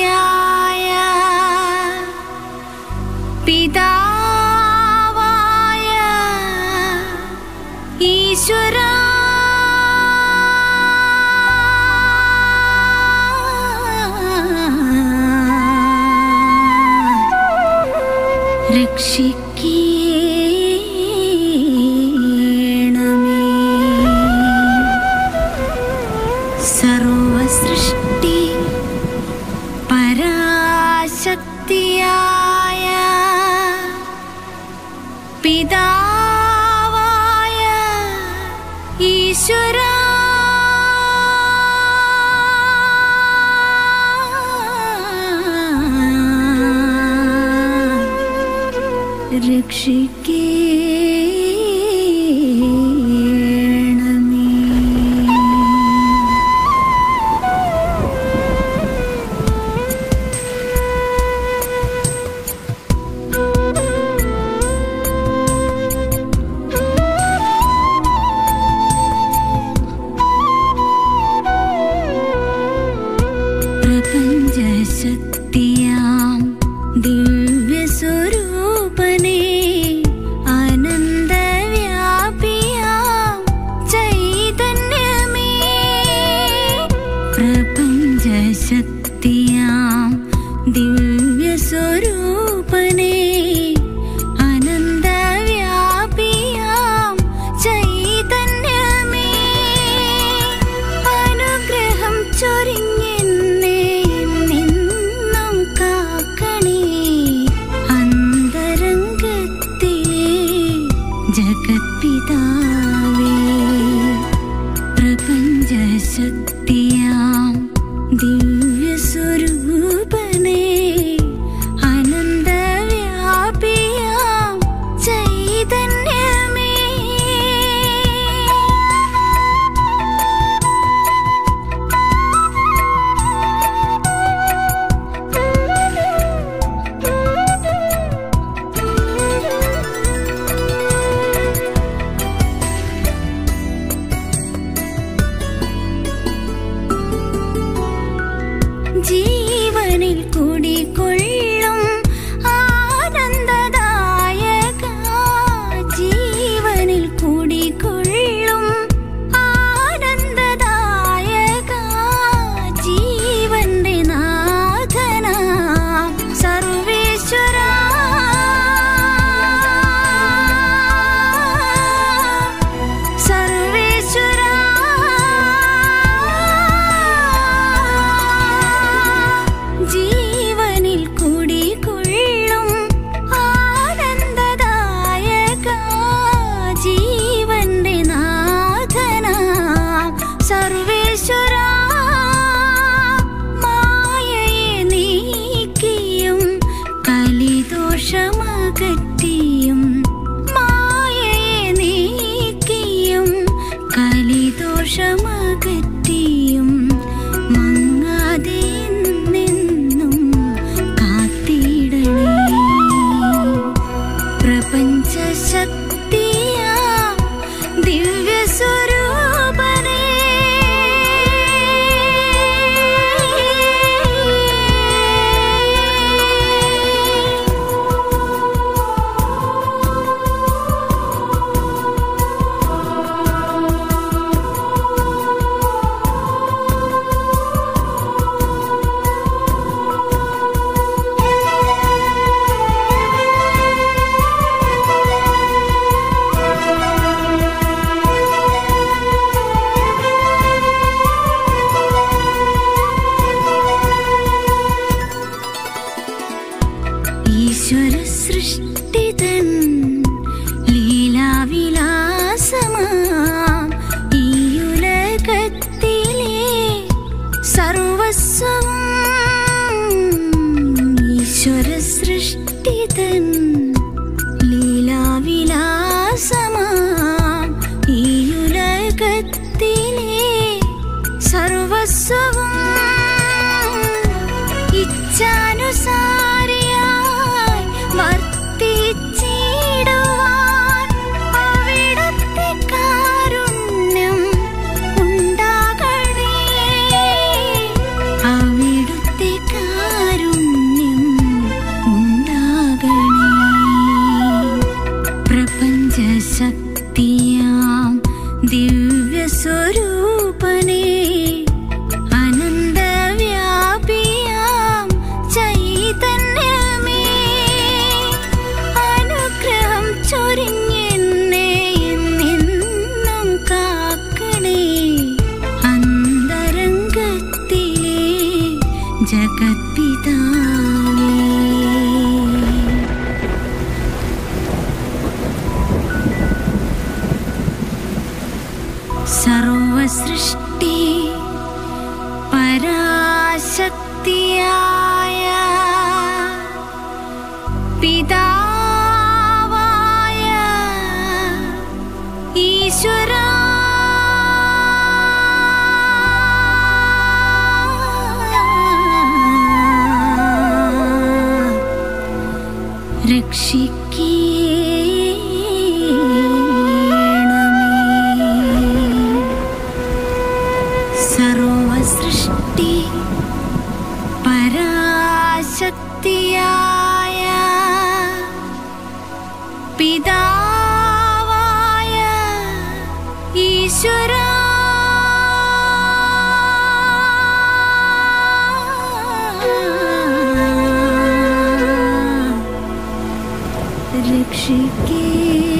പിതാവായ ഈശ്വരാ രക്ഷിക്കണമേ. സർവസൃഷ്ടി പരാശക്തിയായ പിതാവായ ഈശ്വരാ രക്ഷിക്കണമേ. പ്രപഞ്ചശക്തിയാം ദിവ്യസ്വരൂപനേ, ആനന്ദവ്യാപിയാം ചൈതന്യമേ. പ്രപഞ്ചശക്തിയാം ദിവ്യസ്വരൂപനേ, ആനന്ദവ്യാപിയാം ചൈതന്യമേ. അനുഗ്രഹം ചൊരിഞ്ഞെന്നെ നിന്നും കാക്കണേ, അന്തരംഗത്തെ ജഗത്പിതാവേ. പ്രപഞ്ചശക്തിയാം ദിവ്യസ്വരൂപനേ, ആനന്ദവ്യാപിയാം ചൈതന്യമേ. ജീവനിൽ കുടികൊള്ളും ആനന്ദദായക, ജീവനിൽ കുടികൊള്ളും ആനന്ദദായക, ജീവന്റെ നാഥനാ സർവേശ്വരാ. സർവേശ്വരാ ജീവനിൽ കുടികൊള്ളും ആനന്ദദായക, ജീവന്റെ നാഥനാ സർവേശ്വരാ. മായയെ നീക്കിയും കലിദോഷമകറ്റിയും, മായയെ നീക്കിയും കലിദോഷമകറ്റിയും മങ്ങാതെ നിന്നും കാത്തിടണേ. പ്രപഞ്ചശക്തിയാ ദിവ്യസ്വരൂപനേ, ഈശ്വര സൃഷ്ടിതൻ ലീലാവിലാസമാം ഈ ഉലകത്തിലെ സർവസ്വം. ഈശ്വര സൃഷ്ടിതൻ ലീലാവിലാസമാം ഈ ഉലകത്തിലെ സർവസ്വം. ഇച്ഛാനുസാരിയായി വർത്തി പിതാവായ ഈശ്വരാ, രക്ഷിക്കണമേ. സർവസൃഷ്ടി പരാശക്തിയായ പിതാവായ ഈശ്വരാ, രക്ഷിക്കണമേ.